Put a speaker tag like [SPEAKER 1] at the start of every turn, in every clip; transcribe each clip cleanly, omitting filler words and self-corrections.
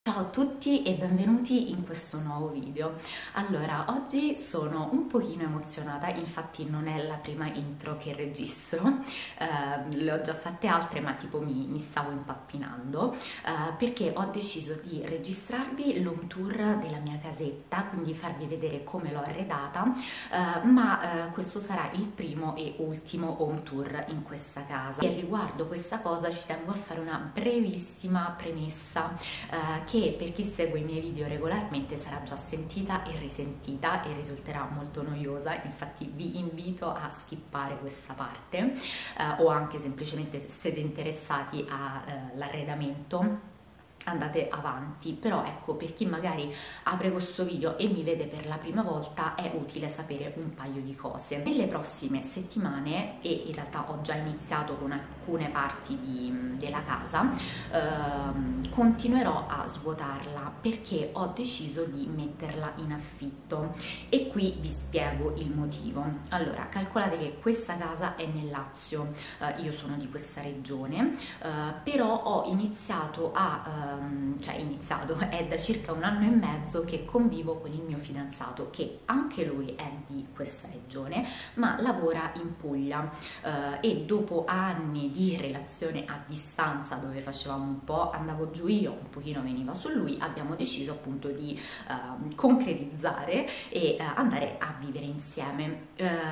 [SPEAKER 1] Ciao a tutti e benvenuti in questo nuovo video. Allora, oggi sono un pochino emozionata, infatti non è la prima intro che registro, le ho già fatte altre ma tipo mi stavo impappinando, perché ho deciso di registrarvi l'home tour della mia casetta, quindi farvi vedere come l'ho arredata, ma questo sarà il primo e ultimo home tour in questa casa. E riguardo questa cosa ci tengo a fare una brevissima premessa, che per chi segue i miei video regolarmente sarà già sentita e risentita e risulterà molto noiosa, infatti vi invito a skippare questa parte, o anche semplicemente se siete interessati all'arredamento andate avanti. Però ecco, per chi magari apre questo video e mi vede per la prima volta è utile sapere un paio di cose. Nelle prossime settimane, e in realtà ho già iniziato con alcune parti della casa, continuerò a svuotarla perché ho deciso di metterla in affitto, e qui vi spiego il motivo. Allora, calcolate che questa casa è nel Lazio, io sono di questa regione, però ho iniziato è da circa 1 anno e mezzo che convivo con il mio fidanzato, che anche lui è di questa regione ma lavora in Puglia, e dopo anni di relazione a distanza, dove facevamo un po', andavo giù io, un pochino veniva su lui, abbiamo deciso appunto di concretizzare e andare a vivere insieme.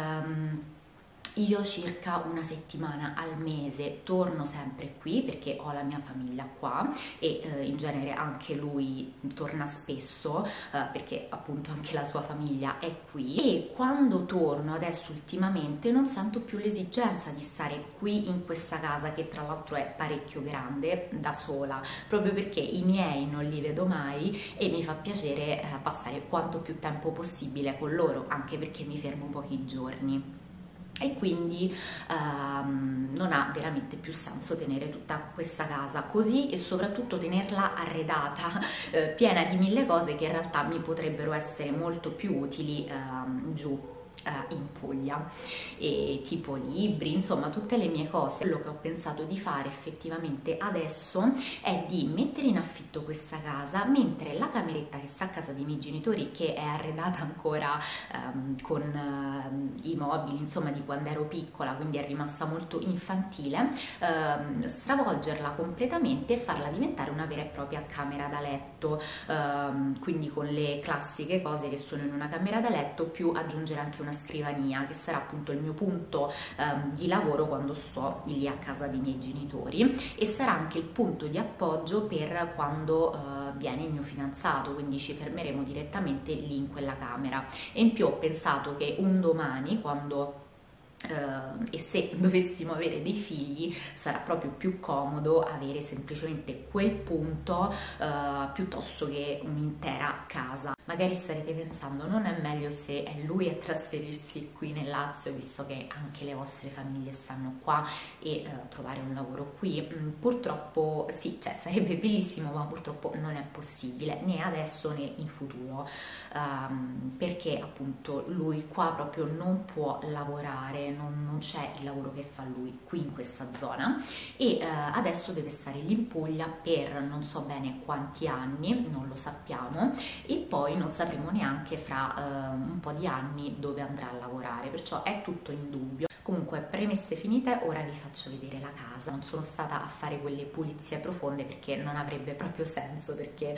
[SPEAKER 1] Io circa una settimana al mese torno sempre qui perché ho la mia famiglia qua, e in genere anche lui torna spesso, perché appunto anche la sua famiglia è qui. E quando torno adesso ultimamente non sento più l'esigenza di stare qui in questa casa, che tra l'altro è parecchio grande, da sola, proprio perché i miei non li vedo mai e mi fa piacere passare quanto più tempo possibile con loro, anche perché mi fermo pochi giorni. E quindi non ha veramente più senso tenere tutta questa casa così, e soprattutto tenerla arredata, piena di mille cose che in realtà mi potrebbero essere molto più utili giù in Puglia, e tipo libri, insomma tutte le mie cose. Quello che ho pensato di fare effettivamente adesso è di mettere in affitto questa casa, mentre la cameretta che sta a casa dei miei genitori, che è arredata ancora con i mobili insomma di quando ero piccola, quindi è rimasta molto infantile, stravolgerla completamente e farla diventare una vera e propria camera da letto, quindi con le classiche cose che sono in una camera da letto, più aggiungere anche una scrivania, che sarà appunto il mio punto di lavoro quando sto lì a casa dei miei genitori, e sarà anche il punto di appoggio per quando viene il mio fidanzato, quindi ci fermeremo direttamente lì in quella camera. E in più ho pensato che un domani, quando e se dovessimo avere dei figli, sarà proprio più comodo avere semplicemente quel punto piuttosto che un'intera casa. Magari starete pensando, non è meglio se è lui a trasferirsi qui nel Lazio, visto che anche le vostre famiglie stanno qua, e trovare un lavoro qui? Purtroppo sì, cioè sarebbe bellissimo, ma purtroppo non è possibile, né adesso né in futuro, perché appunto lui qua proprio non può lavorare, non c'è il lavoro che fa lui qui in questa zona, e adesso deve stare lì in Puglia per non so bene quanti anni, non lo sappiamo, e poi non sapremo neanche fra un po' di anni dove andrà a lavorare, perciò è tutto in dubbio. Comunque, premesse finite, ora vi faccio vedere la casa. Non sono stata a fare quelle pulizie profonde perché non avrebbe proprio senso, perché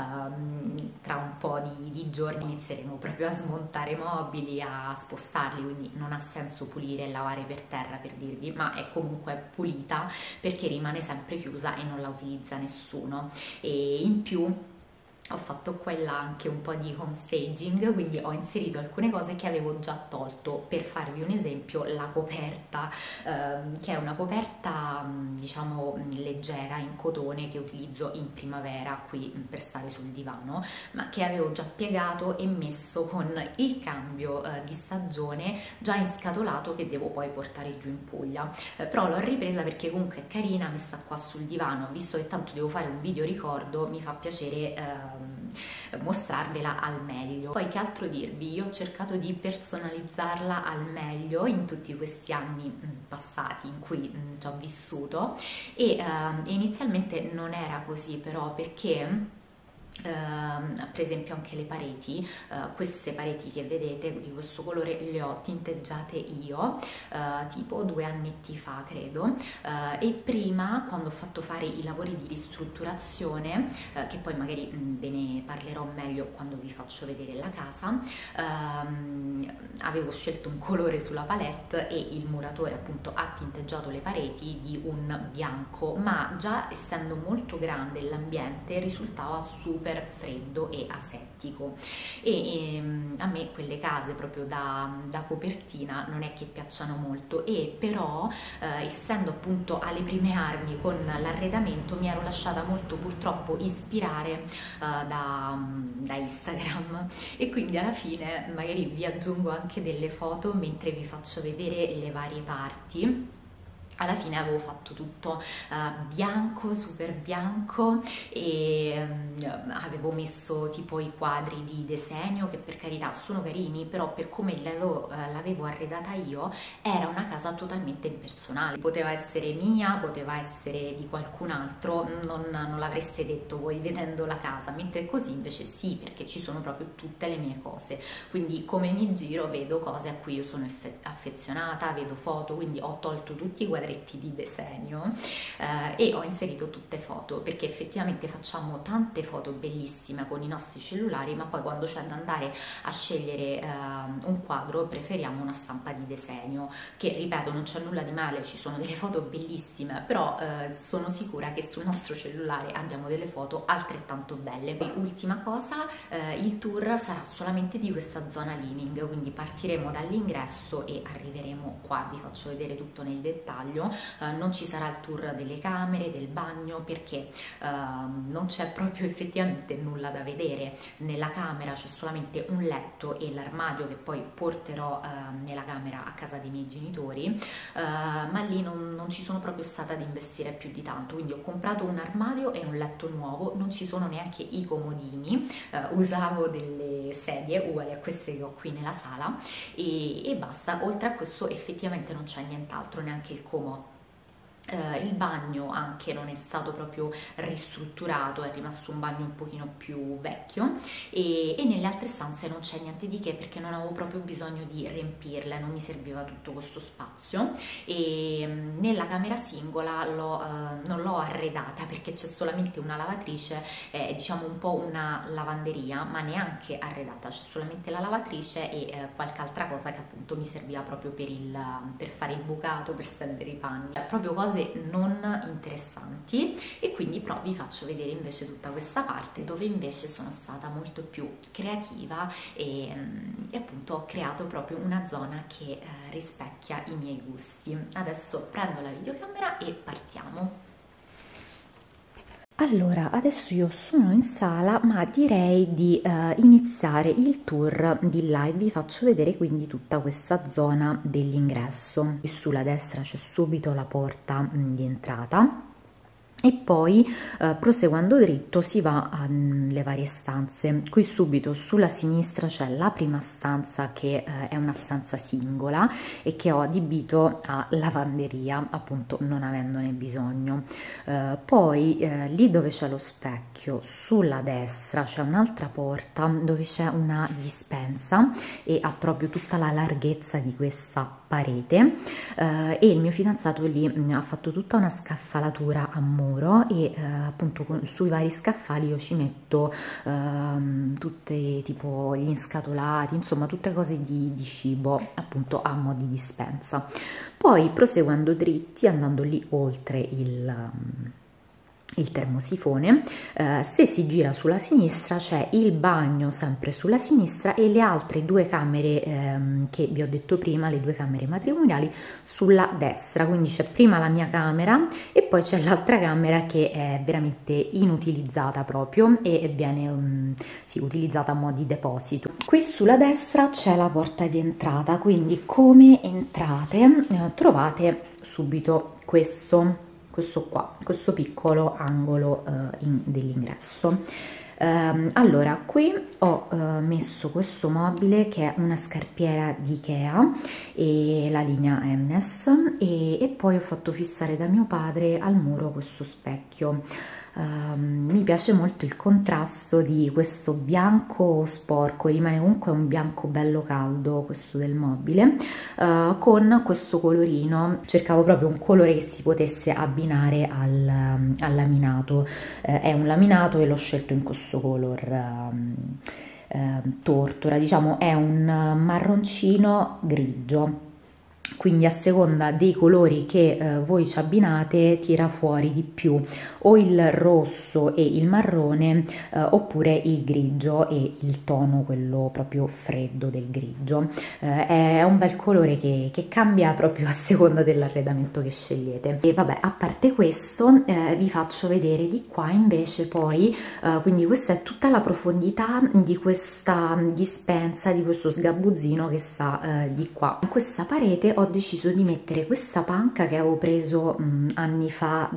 [SPEAKER 1] tra un po' di giorni inizieremo proprio a smontare mobili, a spostarli, quindi non ha senso pulire e lavare per terra, per dirvi, ma è comunque pulita perché rimane sempre chiusa e non la utilizza nessuno. E in più ho fatto qua e là anche un po' di home staging, quindi ho inserito alcune cose che avevo già tolto. Per farvi un esempio, la coperta, che è una coperta diciamo leggera in cotone, che utilizzo in primavera qui per stare sul divano, ma che avevo già piegato e messo con il cambio di stagione, già inscatolato, che devo poi portare giù in Puglia. Però l'ho ripresa perché comunque è carina, messa qua sul divano, visto che tanto devo fare un video ricordo, mi fa piacere mostrarvela al meglio. Poi che altro dirvi? Io ho cercato di personalizzarla al meglio in tutti questi anni passati in cui ci ho vissuto, e inizialmente non era così, però, perché Per esempio anche le pareti, queste pareti che vedete di questo colore le ho tinteggiate io tipo 2 annetti fa credo, e prima quando ho fatto fare i lavori di ristrutturazione, che poi magari ve ne parlerò meglio quando vi faccio vedere la casa, avevo scelto un colore sulla palette e il muratore appunto ha tinteggiato le pareti di un bianco, ma già essendo molto grande l'ambiente risultava super freddo e asettico, e a me quelle case proprio da copertina non è che piacciono molto, e però essendo appunto alle prime armi con l'arredamento mi ero lasciata molto purtroppo ispirare da Instagram, e quindi alla fine magari vi aggiungo anche delle foto mentre vi faccio vedere le varie parti. Alla fine avevo fatto tutto bianco, super bianco, e avevo messo tipo i quadri di disegno che per carità sono carini, però per come l'avevo arredata io era una casa totalmente impersonale. Poteva essere mia, poteva essere di qualcun altro, non l'avreste detto voi vedendo la casa, mentre così invece sì, perché ci sono proprio tutte le mie cose, quindi come mi giro vedo cose a cui io sono affezionata, vedo foto, quindi ho tolto tutti i quadretti di disegno e ho inserito tutte foto, perché effettivamente facciamo tante foto bellissime con i nostri cellulari, ma poi quando c'è da andare a scegliere un quadro preferiamo una stampa di disegno, che ripeto non c'è nulla di male, ci sono delle foto bellissime, però sono sicura che sul nostro cellulare abbiamo delle foto altrettanto belle. Poi ultima cosa, il tour sarà solamente di questa zona living, quindi partiremo dall'ingresso e arriveremo qua, vi faccio vedere tutto nel dettaglio. Non ci sarà il tour delle camere, del bagno, perché non c'è proprio effettivamente nulla da vedere. Nella camera c'è solamente un letto e l'armadio che poi porterò nella camera a casa dei miei genitori, ma lì non ci sono proprio stata ad investire più di tanto, quindi ho comprato un armadio e un letto nuovo, non ci sono neanche i comodini, usavo delle sedie uguali a queste che ho qui nella sala, e basta. Oltre a questo effettivamente non c'è nient'altro, neanche il comò. Il bagno anche non è stato proprio ristrutturato, è rimasto un bagno un pochino più vecchio, e nelle altre stanze non c'è niente di che, perché non avevo proprio bisogno di riempirle, non mi serviva tutto questo spazio. E nella camera singola non l'ho arredata, perché c'è solamente una lavatrice, diciamo un po' una lavanderia, ma neanche arredata, c'è solamente la lavatrice e qualche altra cosa che appunto mi serviva proprio per fare il bucato, per stendere i panni, proprio cose non interessanti. E quindi però vi faccio vedere invece tutta questa parte dove invece sono stata molto più creativa e appunto ho creato proprio una zona che rispecchia i miei gusti. Adesso prendo la videocamera e partiamo. Allora, adesso io sono in sala, ma direi di iniziare il tour di là, e vi faccio vedere quindi tutta questa zona dell'ingresso. Sulla destra c'è subito la porta di entrata, e poi proseguendo dritto si va alle varie stanze. Qui subito sulla sinistra c'è la prima stanza, che è una stanza singola e che ho adibito a lavanderia, appunto non avendone bisogno. Poi lì dove c'è lo specchio sulla destra c'è un'altra porta dove c'è una dispensa, e ha proprio tutta la larghezza di questa parete, e il mio fidanzato lì ha fatto tutta una scaffalatura a muro, e appunto sui vari scaffali io ci metto tutte tipo gli inscatolati, insomma tutte cose di cibo appunto a mo' di dispensa. Poi proseguendo dritti, andando lì oltre il termosifone, se si gira sulla sinistra c'è il bagno sempre sulla sinistra, e le altre due camere che vi ho detto prima, le due camere matrimoniali, sulla destra. Quindi c'è prima la mia camera e poi c'è l'altra camera che è veramente inutilizzata proprio, e viene sì, utilizzata a mo' di deposito. Qui sulla destra c'è la porta di entrata, quindi come entrate trovate subito questo qua, questo piccolo angolo dell'ingresso. Allora, qui ho messo questo mobile che è una scarpiera di Ikea e la linea Emnes, e poi ho fatto fissare da mio padre al muro questo specchio. Mi piace molto il contrasto di questo bianco sporco, rimane comunque un bianco bello caldo questo del mobile, con questo colorino. Cercavo proprio un colore che si potesse abbinare al laminato. È un laminato e l'ho scelto in questo color tortora, diciamo è un marroncino grigio, quindi a seconda dei colori che voi ci abbinate tira fuori di più o il rosso e il marrone oppure il grigio e il tono quello proprio freddo del grigio. È un bel colore che cambia proprio a seconda dell'arredamento che scegliete. E vabbè, a parte questo vi faccio vedere di qua invece poi, quindi questa è tutta la profondità di questa dispensa, di questo sgabuzzino che sta di qua. In questa parete ho deciso di mettere questa panca che avevo preso anni fa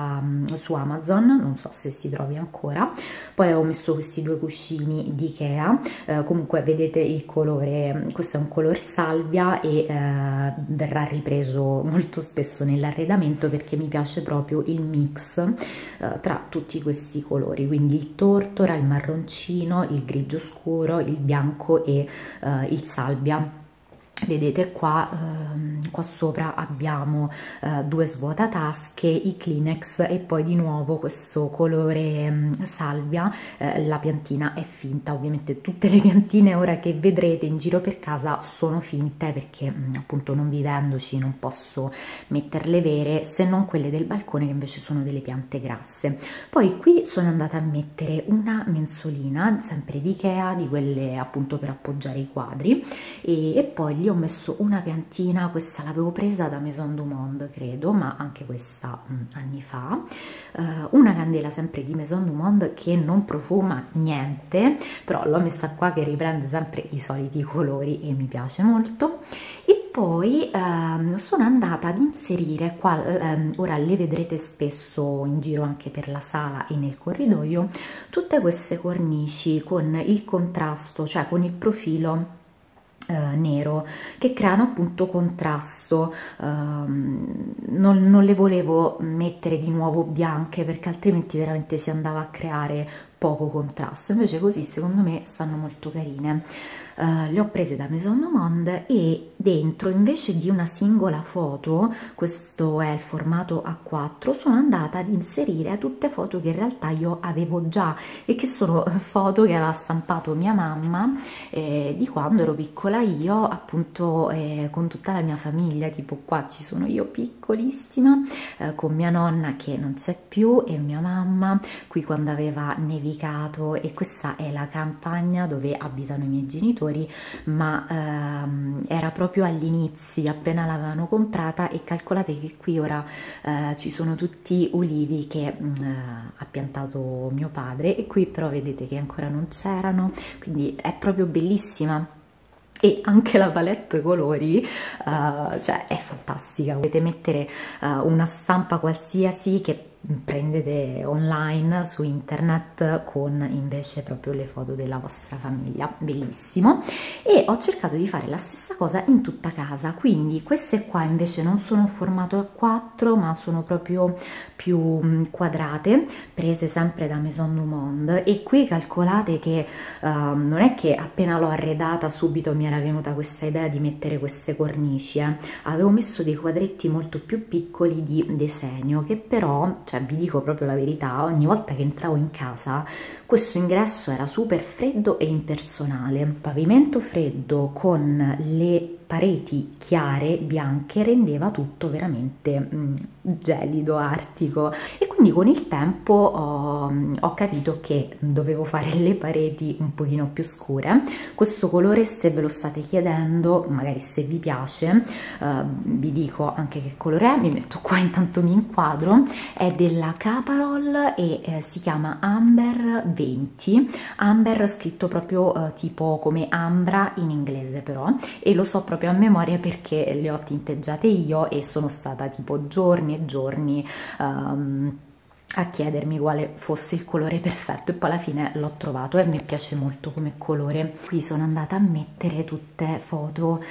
[SPEAKER 1] su Amazon, non so se si trovi ancora. Poi ho messo questi due cuscini di Ikea, comunque vedete il colore, questo è un color salvia e verrà ripreso molto spesso nell'arredamento perché mi piace proprio il mix tra tutti questi colori, quindi il tortora, il marroncino, il grigio scuro, il bianco e il salvia. Vedete qua, qua sopra abbiamo due svuotatasche, i Kleenex e poi di nuovo questo colore salvia. La piantina è finta, ovviamente tutte le piantine ora che vedrete in giro per casa sono finte perché appunto non vivendoci non posso metterle vere, se non quelle del balcone che invece sono delle piante grasse. Poi qui sono andata a mettere una mensolina, sempre di Ikea, di quelle appunto per appoggiare i quadri, e poi gli ho messo una piantina, questa l'avevo presa da Maison du Monde credo, ma anche questa anni fa, una candela sempre di Maison du Monde che non profuma niente, però l'ho messa qua che riprende sempre i soliti colori e mi piace molto. E poi sono andata ad inserire qua, ora le vedrete spesso in giro anche per la sala e nel corridoio, tutte queste cornici con il contrasto, cioè con il profilo nero, che creano appunto contrasto. Non le volevo mettere di nuovo bianche perché altrimenti veramente si andava a creare poco contrasto, invece così secondo me stanno molto carine. Le ho prese da Maison du Monde e dentro, invece di una singola foto, questo è il formato A4, sono andata ad inserire tutte foto che in realtà io avevo già e che sono foto che aveva stampato mia mamma di quando ero piccola io, appunto con tutta la mia famiglia. Tipo qua ci sono io piccolissima con mia nonna che non c'è più e mia mamma qui quando aveva nevicato, e questa è la campagna dove abitano i miei genitori, ma era proprio agli inizi, appena l'avevano comprata, e calcolate che qui ora ci sono tutti ulivi che ha piantato mio padre, e qui però vedete che ancora non c'erano, quindi è proprio bellissima. E anche la palette colori cioè è fantastica. Potete mettere una stampa qualsiasi che prendete online su internet con invece proprio le foto della vostra famiglia, bellissimo. E ho cercato di fare la stessa cosa in tutta casa, quindi queste qua invece non sono formato A4 ma sono proprio più quadrate, prese sempre da Maison du Monde. E qui calcolate che non è che appena l'ho arredata subito mi era venuta questa idea di mettere queste cornici, avevo messo dei quadretti molto più piccoli di Desenio, che però, cioè vi dico proprio la verità, ogni volta che entravo in casa questo ingresso era super freddo e impersonale. Pavimento freddo con le pareti chiare bianche rendeva tutto veramente gelido, artico, e quindi con il tempo ho capito che dovevo fare le pareti un pochino più scure. Questo colore, se ve lo state chiedendo, magari se vi piace, vi dico anche che colore è, mi metto qua intanto mi inquadro, è della Caparol e si chiama Amber 20, Amber scritto proprio tipo come ambra in inglese però, e lo so proprio a memoria perché le ho tinteggiate io e sono stata tipo giorni e giorni a chiedermi quale fosse il colore perfetto, e poi alla fine l'ho trovato e mi piace molto come colore. Qui sono andata a mettere tutte foto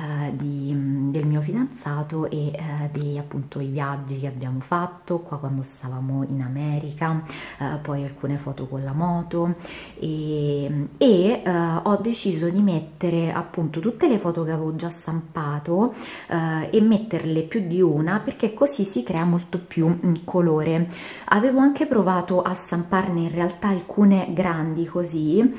[SPEAKER 1] del mio fidanzato e di appunto i viaggi che abbiamo fatto qua quando stavamo in America, poi alcune foto con la moto, e ho deciso di mettere appunto tutte le foto che avevo già stampato e metterle più di una, perché così si crea molto più colore. Avevo anche provato a stamparne in realtà alcune grandi così,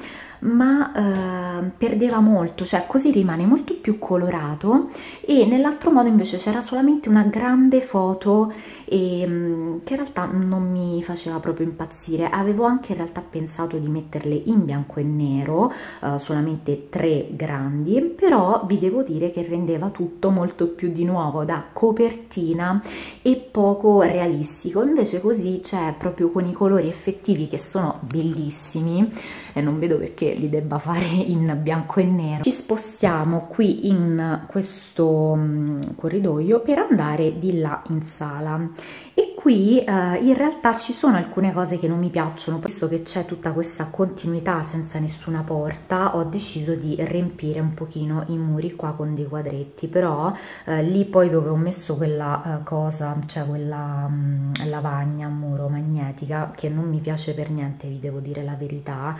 [SPEAKER 1] ma perdeva molto, cioè così rimane molto più colorato, e nell'altro modo invece c'era solamente una grande foto che in realtà non mi faceva proprio impazzire. Avevo anche in realtà pensato di metterle in bianco e nero, solamente 3 grandi, però vi devo dire che rendeva tutto molto più di nuovo da copertina e poco realistico. Invece così c'è proprio con i colori effettivi che sono bellissimi, e non vedo perché li debba fare in bianco e nero. Ci spostiamo qui in questo corridoio per andare di là in sala, e qui in realtà ci sono alcune cose che non mi piacciono, visto che c'è tutta questa continuità senza nessuna porta. Ho deciso di riempire un pochino i muri qua con dei quadretti, però lì poi dove ho messo quella cosa, cioè quella lavagna a muro magnetica, che non mi piace per niente, vi devo dire la verità,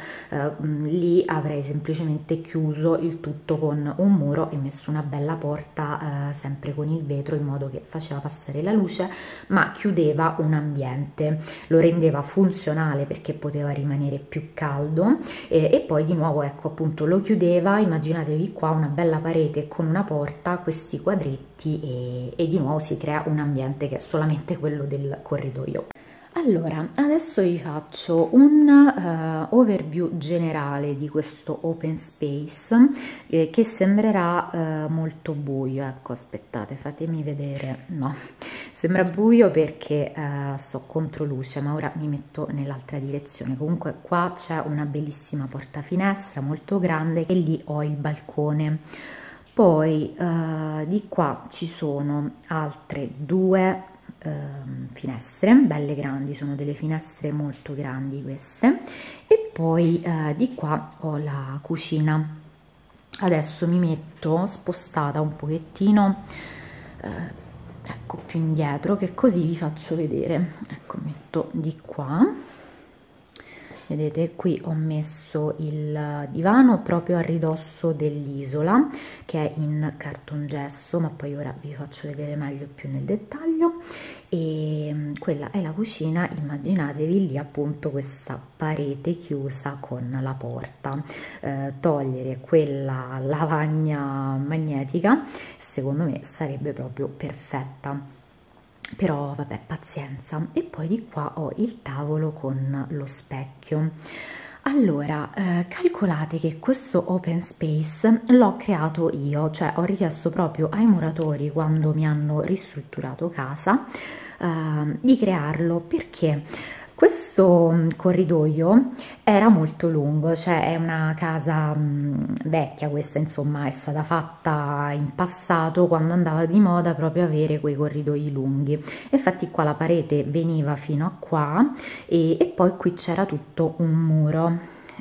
[SPEAKER 1] lì avrei semplicemente chiuso il tutto con un muro e messo una bella porta sempre con il vetro, in modo che faceva passare la luce ma chiudeva un ambiente, lo rendeva funzionale perché poteva rimanere più caldo, e poi di nuovo ecco appunto lo chiudeva. Immaginatevi qua una bella parete con una porta, questi quadretti, e di nuovo si crea un ambiente che è solamente quello del corridoio. Allora, adesso vi faccio un overview generale di questo open space che sembrerà molto buio. Ecco, aspettate, fatemi vedere. No, sembra buio perché sto contro luce, ma ora mi metto nell'altra direzione. Comunque qua c'è una bellissima porta finestra molto grande, e lì ho il balcone. Poi di qua ci sono altre 2 finestre belle grandi, sono delle finestre molto grandi queste, e poi di qua ho la cucina. Adesso mi metto spostata un pochettino ecco più indietro, che così vi faccio vedere. Ecco, metto di qua. Vedete, qui ho messo il divano proprio a ridosso dell'isola, che è in cartongesso, ma poi ora vi faccio vedere meglio più nel dettaglio. E quella è la cucina. Immaginatevi lì appunto questa parete chiusa con la porta. Togliere quella lavagna magnetica secondo me sarebbe proprio perfetta, però vabbè, pazienza. E poi di qua ho il tavolo con lo specchio. Allora, calcolate che questo open space l'ho creato io, cioè ho richiesto proprio ai muratori, quando mi hanno ristrutturato casa, di crearlo, perché questo corridoio era molto lungo, cioè è una casa vecchia questa, insomma, è stata fatta in passato quando andava di moda proprio avere quei corridoi lunghi. Infatti qua la parete veniva fino a qua, e poi qui c'era tutto un muro.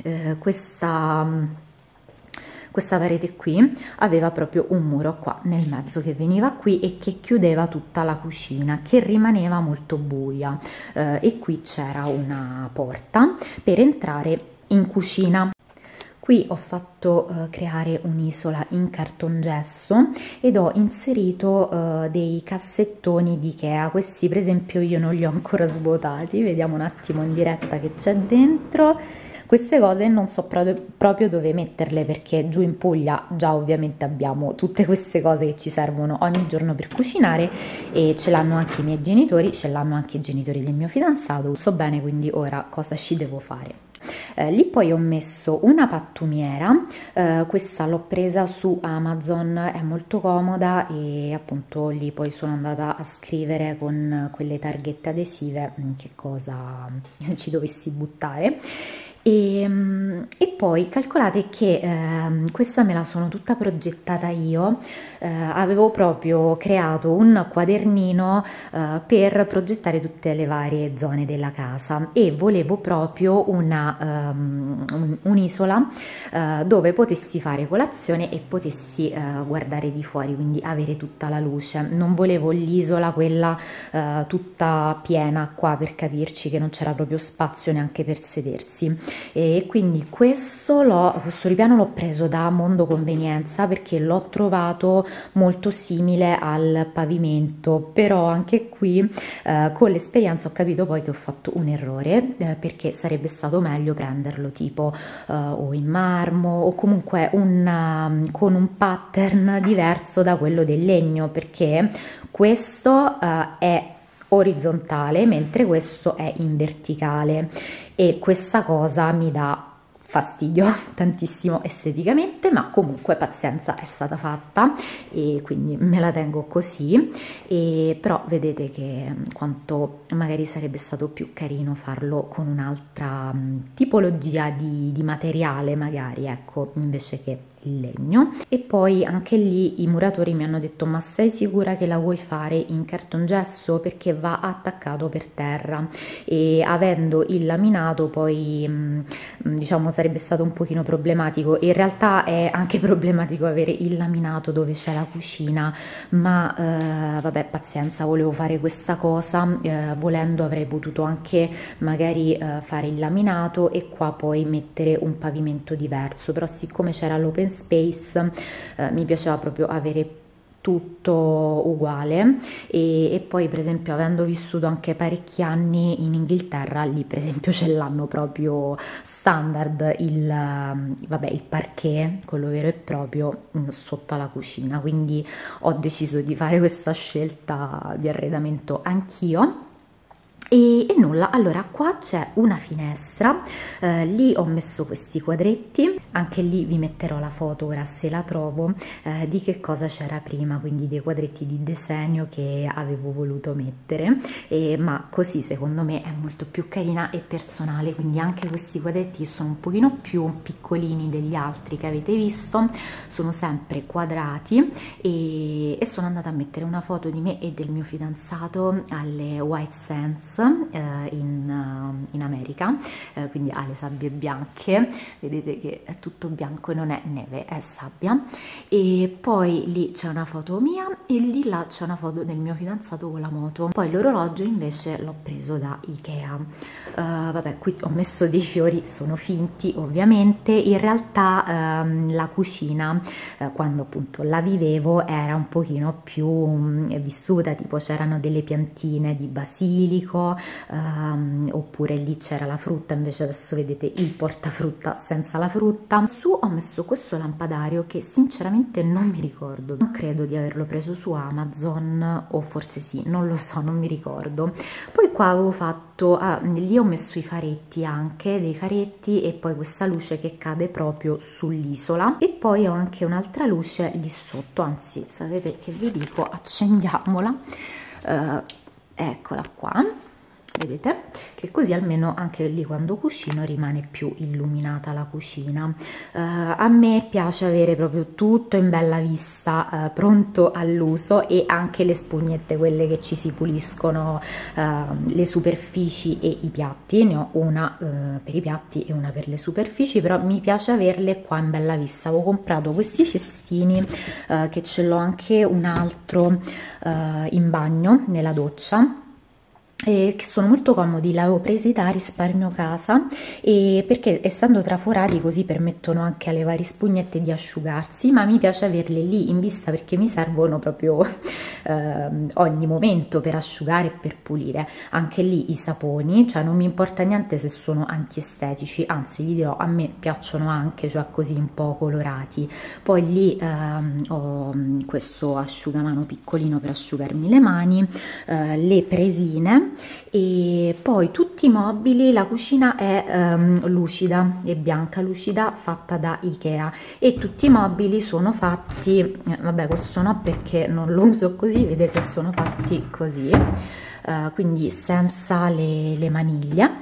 [SPEAKER 1] Questa parete qui aveva proprio un muro qua nel mezzo che veniva qui e che chiudeva tutta la cucina, che rimaneva molto buia, e qui c'era una porta per entrare in cucina. Qui ho fatto creare un'isola in cartongesso ed ho inserito dei cassettoni di Ikea. Questi per esempio io non li ho ancora svuotati, vediamo un attimo in diretta che c'è dentro. Queste cose non so proprio dove metterle, perché giù in Puglia già ovviamente abbiamo tutte queste cose che ci servono ogni giorno per cucinare, e ce l'hanno anche i miei genitori, ce l'hanno anche i genitori del mio fidanzato. So bene quindi ora cosa ci devo fare. Lì poi ho messo una pattumiera, questa l'ho presa su Amazon, è molto comoda, e appunto lì poi sono andata a scrivere con quelle targhette adesive che cosa ci dovessi buttare. E poi calcolate che questa me la sono tutta progettata io, avevo proprio creato un quadernino per progettare tutte le varie zone della casa e volevo proprio un'isola dove potessi fare colazione e potessi guardare di fuori, quindi avere tutta la luce. Non volevo l'isola quella tutta piena qua, per capirci, che non c'era proprio spazio neanche per sedersi. E quindi questo ripiano l'ho preso da Mondo Convenienza perché l'ho trovato molto simile al pavimento, però anche qui con l'esperienza ho capito poi che ho fatto un errore, perché sarebbe stato meglio prenderlo tipo o in marmo o comunque con un pattern diverso da quello del legno, perché questo è orizzontale mentre questo è in verticale e questa cosa mi dà fastidio tantissimo esteticamente, ma comunque pazienza, è stata fatta e quindi me la tengo così. Però vedete che quanto magari sarebbe stato più carino farlo con un'altra tipologia di materiale, magari, ecco, invece che il legno. E poi anche lì i muratori mi hanno detto: ma sei sicura che la vuoi fare in cartongesso, perché va attaccato per terra, e avendo il laminato poi diciamo sarebbe stato un pochino problematico. In realtà è anche problematico avere il laminato dove c'è la cucina, ma vabbè, pazienza, volevo fare questa cosa, volendo avrei potuto anche magari fare il laminato e qua poi mettere un pavimento diverso, però siccome c'era l'open space mi piaceva proprio avere tutto uguale. E poi per esempio, avendo vissuto anche parecchi anni in Inghilterra, lì per esempio ce l'hanno proprio standard il parquet, quello vero e proprio, sotto alla cucina, quindi ho deciso di fare questa scelta di arredamento anch'io. E nulla, allora qua c'è una finestra, lì ho messo questi quadretti, anche lì vi metterò la foto ora se la trovo, di che cosa c'era prima, quindi dei quadretti di disegno che avevo voluto mettere, ma così secondo me è molto più carina e personale. Quindi anche questi quadretti sono un pochino più piccolini degli altri che avete visto, sono sempre quadrati, e sono andata a mettere una foto di me e del mio fidanzato alle White Sands in America, quindi alle sabbie bianche. Vedete che è tutto bianco e non è neve, è sabbia. E poi lì c'è una foto mia e lì là c'è una foto del mio fidanzato con la moto. Poi l'orologio invece l'ho preso da Ikea. Vabbè, qui ho messo dei fiori, sono finti ovviamente. In realtà la cucina, quando appunto la vivevo, era un pochino più vissuta, tipo c'erano delle piantine di basilico, oppure lì c'era la frutta, invece adesso vedete il portafrutta senza la frutta. Su ho messo questo lampadario che sinceramente non mi ricordo, non credo di averlo preso su Amazon, o forse sì, non lo so, non mi ricordo. Poi qua avevo fatto, lì ho messo i faretti, anche dei faretti, e poi questa luce che cade proprio sull'isola, e poi ho anche un'altra luce lì sotto, anzi sapete che vi dico, accendiamola, eccola qua. Vedete che così almeno anche lì quando cucino rimane più illuminata la cucina. A me piace avere proprio tutto in bella vista, pronto all'uso, e anche le spugnette, quelle che ci si puliscono le superfici e i piatti. Ne ho una per i piatti e una per le superfici, però mi piace averle qua in bella vista. Avevo comprato questi cestini, che ce l'ho anche un altro in bagno, nella doccia, che sono molto comodi. Li avevo presi da Risparmio Casa, e perché essendo traforati così permettono anche alle varie spugnette di asciugarsi, ma mi piace averli lì in vista perché mi servono proprio ogni momento per asciugare e per pulire. Anche lì i saponi, cioè non mi importa niente se sono antiestetici, anzi vi dirò, a me piacciono anche, cioè così un po' colorati. Poi lì ho questo asciugamano piccolino per asciugarmi le mani, le presine, e poi tutti i mobili. La cucina è lucida e bianca, lucida, fatta da Ikea, e tutti i mobili sono fatti, vabbè questo no perché non lo uso così, vedete sono fatti così, quindi senza le maniglie.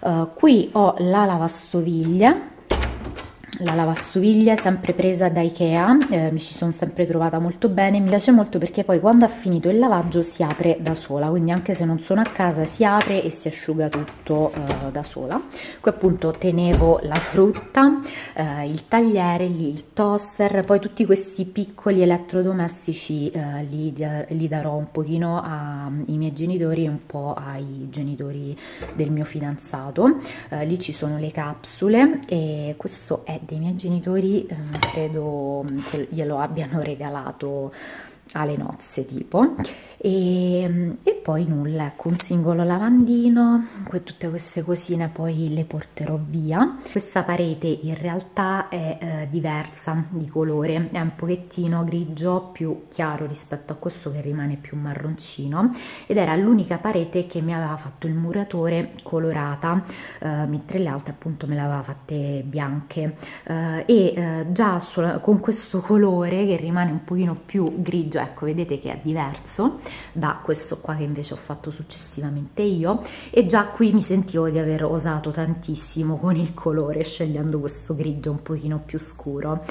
[SPEAKER 1] Qui ho la lavastoviglie. La lavastoviglie sempre presa da Ikea, mi ci sono sempre trovata molto bene, mi piace molto perché poi quando ha finito il lavaggio si apre da sola, quindi anche se non sono a casa si apre e si asciuga tutto da sola. Qui appunto tenevo la frutta, il tagliere, il toaster, poi tutti questi piccoli elettrodomestici li darò un pochino ai miei genitori e un po' ai genitori del mio fidanzato. Lì ci sono le capsule e questo è dei miei genitori, credo che glielo abbiano regalato alle nozze tipo, e poi nulla, ecco, un singolo lavandino, tutte queste cosine poi le porterò via. Questa parete in realtà è diversa di colore, è un pochettino grigio più chiaro rispetto a questo che rimane più marroncino, ed era l'unica parete che mi aveva fatto il muratore colorata, mentre le altre appunto me le aveva fatte bianche, già con questo colore che rimane un pochino più grigio, ecco, vedete che è diverso da questo qua che invece ho fatto successivamente io, e già qui mi sentivo di aver osato tantissimo con il colore, scegliendo questo grigio un pochino più scuro,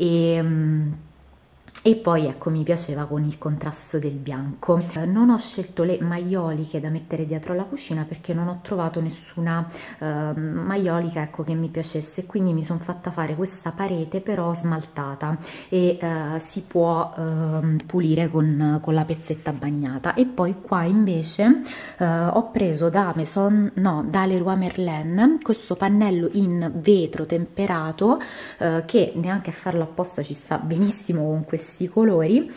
[SPEAKER 1] e poi ecco, mi piaceva con il contrasto del bianco. Non ho scelto le maioliche da mettere dietro la cucina perché non ho trovato nessuna maiolica, ecco, che mi piacesse, quindi mi sono fatta fare questa parete però smaltata e si può pulire con la pezzetta bagnata. E poi qua invece ho preso da da Leroy Merlin questo pannello in vetro temperato, che neanche a farlo apposta ci sta benissimo con questi colori,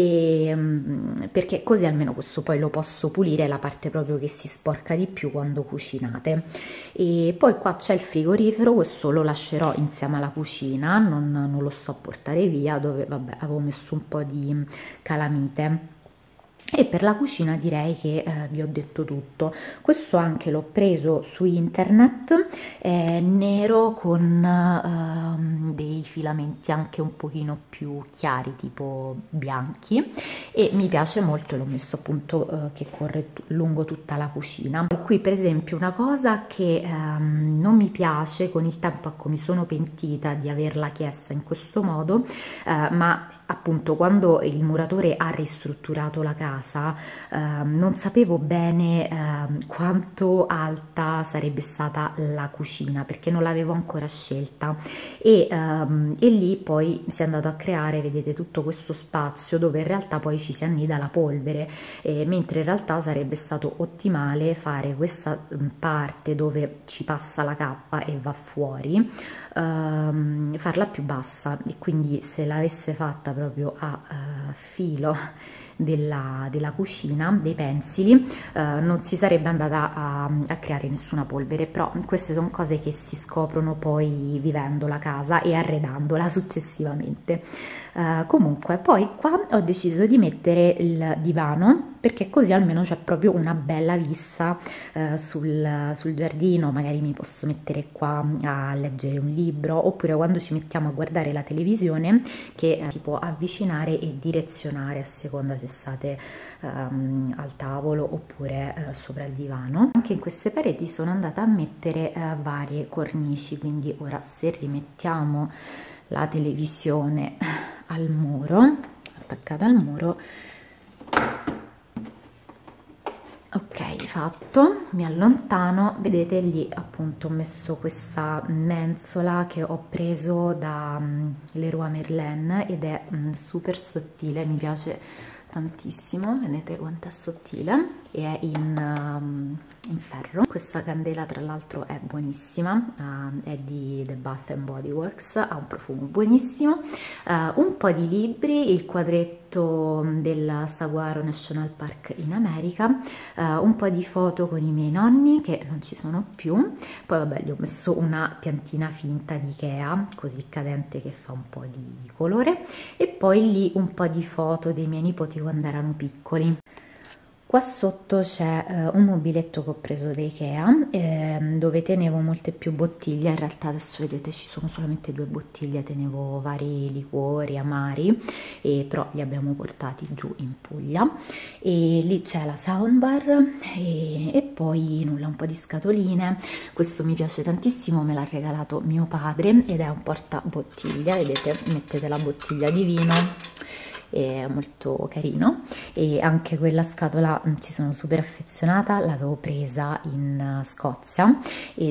[SPEAKER 1] perché così almeno questo poi lo posso pulire, la parte proprio che si sporca di più quando cucinate. E poi qua c'è il frigorifero, questo lo lascerò insieme alla cucina, non lo sto a portare via, dove vabbè avevo messo un po' di calamite. E per la cucina direi che vi ho detto tutto. Questo anche l'ho preso su internet, è nero con dei filamenti anche un pochino più chiari, tipo bianchi, e mi piace molto, l'ho messo appunto che corre lungo tutta la cucina. E qui per esempio una cosa che non mi piace, con il tempo ecco, mi sono pentita di averla chiesta in questo modo, ma appunto quando il muratore ha ristrutturato la casa non sapevo bene quanto alta sarebbe stata la cucina, perché non l'avevo ancora scelta, e lì poi si è andato a creare, vedete, tutto questo spazio dove in realtà poi ci si annida la polvere, mentre in realtà sarebbe stato ottimale fare questa parte dove ci passa la cappa e va fuori, farla più bassa, e quindi se l'avesse fatta proprio a filo della cucina, dei pensili, non si sarebbe andata a creare nessuna polvere. Però queste sono cose che si scoprono poi vivendo la casa e arredandola successivamente. Comunque poi qua ho deciso di mettere il divano, perché così almeno c'è proprio una bella vista sul giardino, magari mi posso mettere qua a leggere un libro, oppure quando ci mettiamo a guardare la televisione, che si può avvicinare e direzionare a seconda se state al tavolo oppure sopra il divano. Anche in queste pareti sono andata a mettere varie cornici, quindi ora se rimettiamo la televisione al muro, attaccata al muro, ok, fatto, mi allontano, vedete lì appunto ho messo questa mensola che ho preso da Leroy Merlin ed è super sottile, mi piace tantissimo, vedete quanto è sottile, e è in ferro. Questa candela tra l'altro è buonissima, è di The Bath and Body Works, ha un profumo buonissimo. Un po' di libri, il quadretto del Saguaro National Park in America, un po' di foto con i miei nonni che non ci sono più, poi vabbè gli ho messo una piantina finta di Ikea, così cadente, che fa un po' di colore, e poi lì un po' di foto dei miei nipoti quando erano piccoli. Qua sotto c'è un mobiletto che ho preso da Ikea, dove tenevo molte più bottiglie. In realtà adesso vedete ci sono solamente 2 bottiglie, tenevo vari liquori, amari, però li abbiamo portati giù in Puglia. E lì c'è la soundbar e poi nulla, un po' di scatoline. Questo mi piace tantissimo, me l'ha regalato mio padre ed è un portabottiglie, vedete, mettete la bottiglia di vino, è molto carino. E anche quella scatola ci sono super affezionata, l'avevo presa in Scozia ed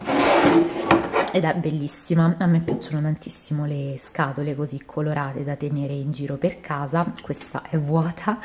[SPEAKER 1] è bellissima. A me piacciono tantissimo le scatole così colorate da tenere in giro per casa. Questa è vuota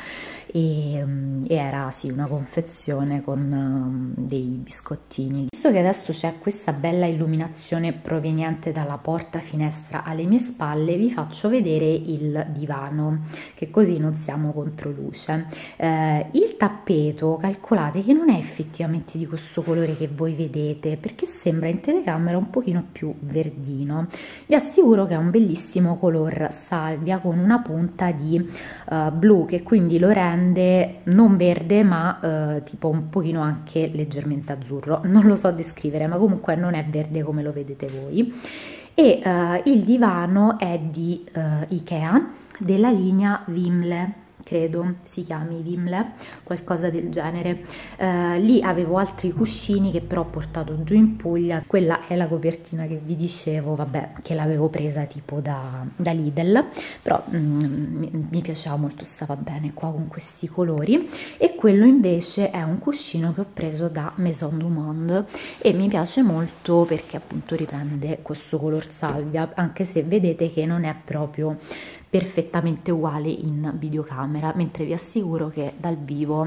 [SPEAKER 1] e era sì una confezione con dei biscottini. Visto che adesso c'è questa bella illuminazione proveniente dalla porta finestra alle mie spalle, vi faccio vedere il divano, che così non siamo contro luce. Il tappeto, calcolate che non è effettivamente di questo colore che voi vedete, perché sembra in telecamera un pochino più verdino. Vi assicuro che è un bellissimo color salvia con una punta di blu, che quindi lo rende non verde ma tipo un pochino anche leggermente azzurro, non lo so descrivere, ma comunque non è verde come lo vedete voi. E il divano è di Ikea, della linea Wimle, credo si chiami Wimle, qualcosa del genere. Lì avevo altri cuscini che però ho portato giù in Puglia. Quella è la copertina che vi dicevo, vabbè, che l'avevo presa tipo da Lidl, però mi piaceva molto, stava bene qua con questi colori. E quello invece è un cuscino che ho preso da Maison du Monde e mi piace molto perché appunto riprende questo color salvia, anche se vedete che non è proprio perfettamente uguale in videocamera, mentre vi assicuro che dal vivo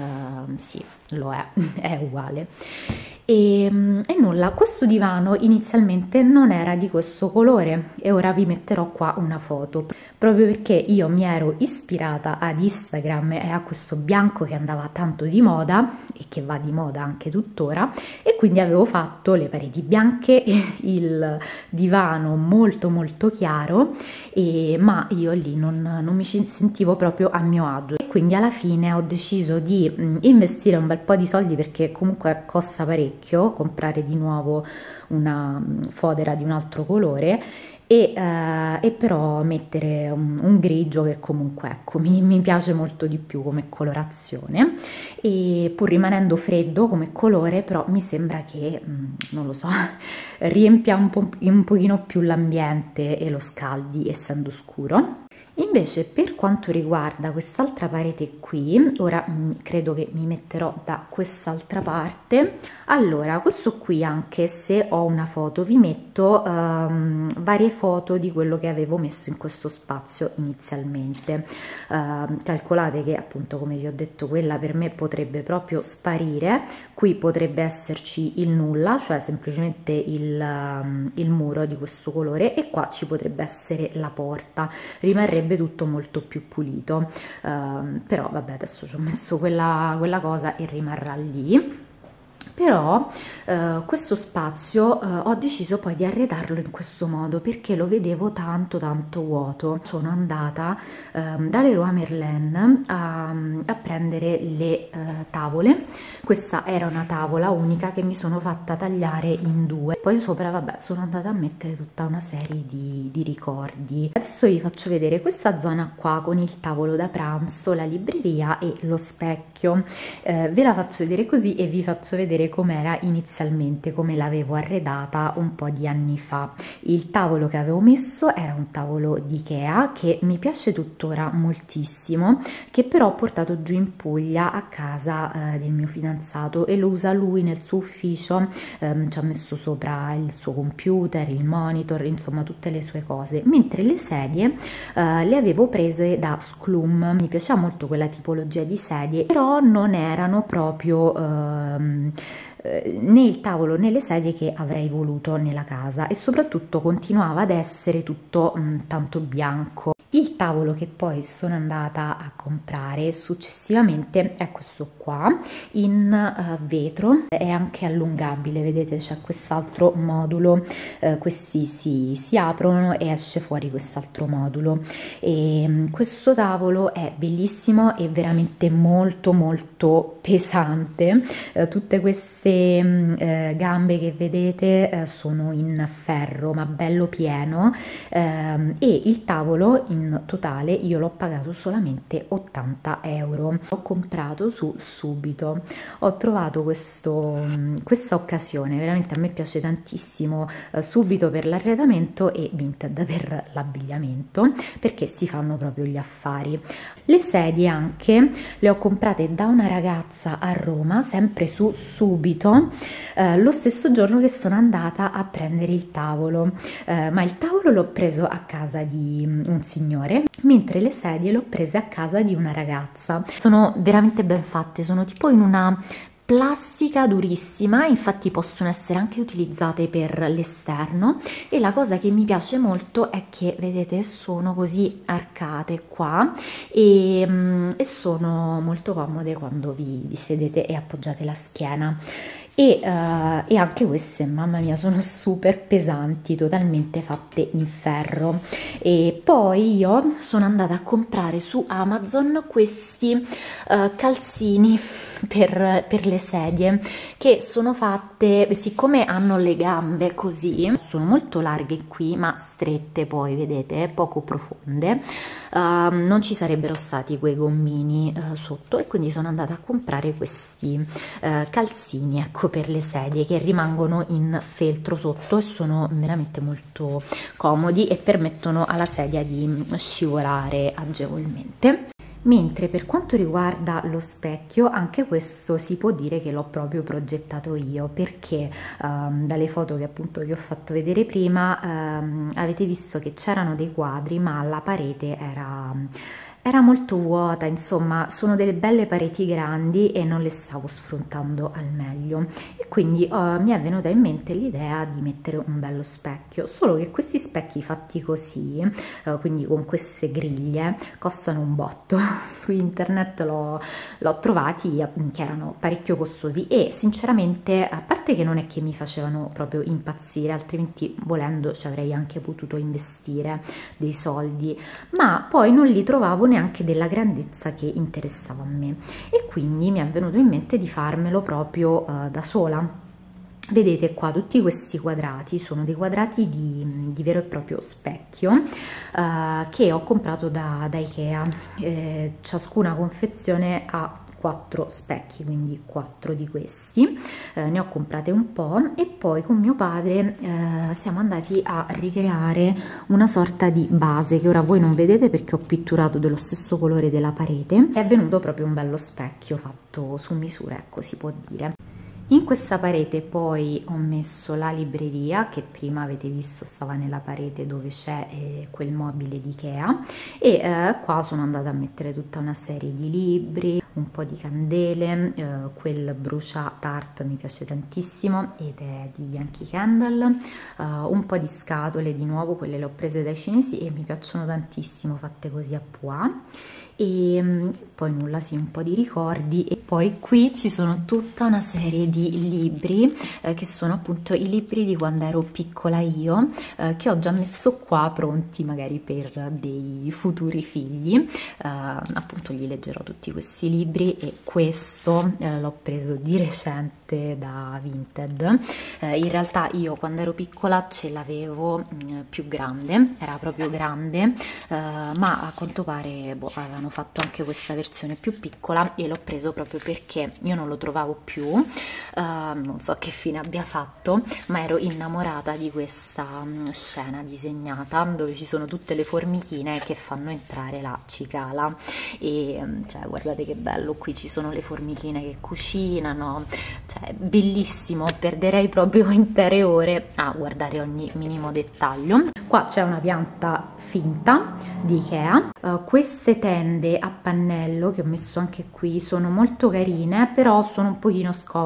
[SPEAKER 1] sì, lo è uguale. E nulla, questo divano inizialmente non era di questo colore e ora vi metterò qua una foto, proprio perché io mi ero ispirata ad Instagram e a questo bianco che andava tanto di moda e che va di moda anche tuttora, e quindi avevo fatto le pareti bianche e il divano molto molto chiaro, ma io lì non mi sentivo proprio a mio agio, e quindi alla fine ho deciso di investire un bel po' di soldi, perché comunque costa parecchio comprare di nuovo una fodera di un altro colore, e però mettere un grigio che comunque ecco mi piace molto di più come colorazione, e pur rimanendo freddo come colore, però mi sembra che non lo so, riempia un pochino più l'ambiente e lo scaldi essendo scuro. Invece per quanto riguarda quest'altra parete qui, ora credo che mi metterò da quest'altra parte. Allora, questo qui, anche se ho una foto, vi metto varie foto di quello che avevo messo in questo spazio inizialmente. Calcolate che appunto, come vi ho detto, quella per me potrebbe proprio sparire. Qui potrebbe esserci il nulla, cioè semplicemente il muro di questo colore, e qua ci potrebbe essere la porta, rimarrebbe tutto molto più pulito, però vabbè, adesso ci ho messo quella cosa e rimarrà lì. Però questo spazio ho deciso poi di arredarlo in questo modo, perché lo vedevo tanto vuoto. Sono andata da Leroy Merlin a prendere le tavole. Questa era una tavola unica che mi sono fatta tagliare in 2, poi sopra vabbè sono andata a mettere tutta una serie di ricordi. Adesso vi faccio vedere questa zona qua con il tavolo da pranzo, la libreria e lo specchio. Ve la faccio vedere così e vi faccio vedere com'era inizialmente, come l'avevo arredata un po' di anni fa. Il tavolo che avevo messo era un tavolo di Ikea che mi piace tuttora moltissimo, che però ho portato giù in Puglia a casa del mio fidanzato, e lo usa lui nel suo ufficio. Ci ha messo sopra il suo computer, il monitor, insomma tutte le sue cose, mentre le sedie le avevo prese da Schlum. Mi piaceva molto quella tipologia di sedie, però non erano proprio né il tavolo né le sedie che avrei voluto nella casa, e soprattutto continuava ad essere tutto tanto bianco. Il tavolo che poi sono andata a comprare successivamente è questo qua in vetro, è anche allungabile, vedete c'è quest'altro modulo, questi si aprono e esce fuori quest'altro modulo. E questo tavolo è bellissimo e veramente molto pesante, tutte queste gambe che vedete sono in ferro ma bello pieno, e il tavolo in totale io l'ho pagato solamente 80 euro. L'ho comprato su Subito, ho trovato questa occasione, veramente a me piace tantissimo Subito per l'arredamento e Vinted per l'abbigliamento, perché si fanno proprio gli affari. Le sedie anche le ho comprate da una ragazza a Roma, sempre su Subito, lo stesso giorno che sono andata a prendere il tavolo, ma il tavolo l'ho preso a casa di un signore, mentre le sedie le ho prese a casa di una ragazza. Sono veramente ben fatte, sono tipo in una plastica durissima, infatti possono essere anche utilizzate per l'esterno, e la cosa che mi piace molto è che vedete sono così arcate qua e sono molto comode quando vi sedete e appoggiate la schiena. E anche queste, mamma mia, sono super pesanti, totalmente fatte in ferro. E poi io sono andata a comprare su Amazon questi calzini per le sedie, che sono fatte, siccome hanno le gambe così, sono molto larghe qui ma strette, poi vedete, poco profonde, non ci sarebbero stati quei gommini sotto, e quindi sono andata a comprare questi calzini, ecco, per le sedie, che rimangono in feltro sotto e sono veramente molto comodi e permettono alla sedia di scivolare agevolmente. Mentre per quanto riguarda lo specchio, anche questo si può dire che l'ho proprio progettato io, perché dalle foto che appunto vi ho fatto vedere prima avete visto che c'erano dei quadri ma la parete era molto vuota, insomma sono delle belle pareti grandi e non le stavo sfruttando al meglio, e quindi mi è venuta in mente l'idea di mettere un bello specchio, solo che questi specchi fatti così, quindi con queste griglie, costano un botto. Su internet l'ho trovati che erano parecchio costosi, e sinceramente, a parte che non è che mi facevano proprio impazzire, altrimenti volendo ci avrei anche potuto investire dei soldi, ma poi non li trovavo neanche della grandezza che interessava a me, e quindi mi è venuto in mente di farmelo proprio da sola. Vedete qua tutti questi quadrati sono dei quadrati di vero e proprio specchio che ho comprato da Ikea, ciascuna confezione ha 4 specchi, quindi 4 di questi, ne ho comprate un po', e poi con mio padre siamo andati a ricreare una sorta di base che ora voi non vedete perché ho pitturato dello stesso colore della parete. È venuto proprio un bello specchio fatto su misura, ecco, si può dire. In questa parete poi ho messo la libreria, che prima avete visto stava nella parete dove c'è quel mobile di Ikea, e qua sono andata a mettere tutta una serie di libri, un po' di candele, quel brucia tart mi piace tantissimo ed è di Yankee Candle, un po' di scatole, di nuovo quelle le ho prese dai cinesi e mi piacciono tantissimo, fatte così a pois. E poi nulla, sì, un po' di ricordi, e poi qui ci sono tutta una serie di libri che sono appunto i libri di quando ero piccola io, che ho già messo qua pronti magari per dei futuri figli, appunto gli leggerò tutti questi libri, e questo l'ho preso di recente da Vinted. In realtà io quando ero piccola ce l'avevo più grande, era proprio grande, ma a quanto pare avevano fatto anche questa versione più piccola, e l'ho preso proprio perché io non lo trovavo più, non so che fine abbia fatto, ma ero innamorata di questa scena disegnata dove ci sono tutte le formichine che fanno entrare la cicala, e cioè guardate che bello, qui ci sono le formichine che cucinano, cioè bellissimo, perderei proprio intere ore a guardare ogni minimo dettaglio. Qua c'è una pianta finta di Ikea, queste tende a pannello che ho messo anche qui sono molto carine, però sono un pochino scomodi,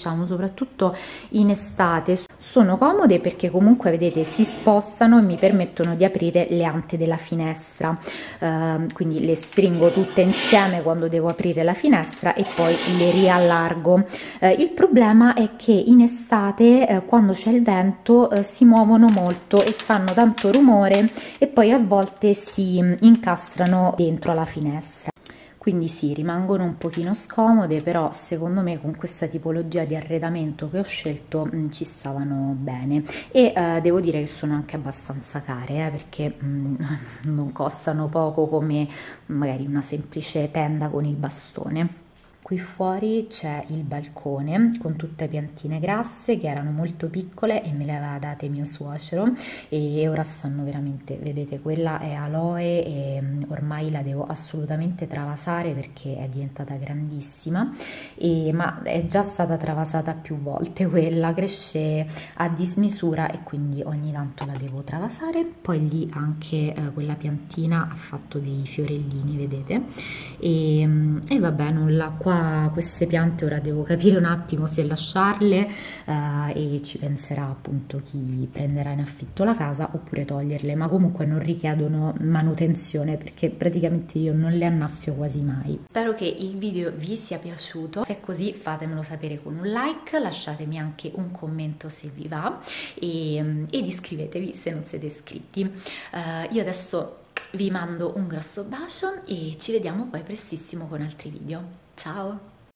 [SPEAKER 1] diciamo, soprattutto in estate. Sono comode perché comunque vedete si spostano e mi permettono di aprire le ante della finestra, quindi le stringo tutte insieme quando devo aprire la finestra e poi le riallargo. Il problema è che in estate quando c'è il vento si muovono molto e fanno tanto rumore e poi a volte si incastrano dentro alla finestra. Quindi sì, rimangono un pochino scomode, però secondo me con questa tipologia di arredamento che ho scelto ci stavano bene e devo dire che sono anche abbastanza care, perché non costano poco come magari una semplice tenda con il bastone. Qui fuori c'è il balcone con tutte piantine grasse che erano molto piccole e me le aveva date mio suocero e ora stanno veramente, vedete, quella è aloe e ormai la devo assolutamente travasare perché è diventata grandissima, ma è già stata travasata più volte, quella cresce a dismisura e quindi ogni tanto la devo travasare. Poi lì anche quella piantina ha fatto dei fiorellini, vedete, e vabbè, nulla, qua queste piante ora devo capire un attimo se lasciarle e ci penserà appunto chi prenderà in affitto la casa oppure toglierle, ma comunque non richiedono manutenzione perché praticamente io non le annaffio quasi mai. Spero che il video vi sia piaciuto, se è così fatemelo sapere con un like, lasciatemi anche un commento se vi va ed iscrivetevi se non siete iscritti. Io adesso vi mando un grosso bacio e ci vediamo poi prestissimo con altri video. Ciao!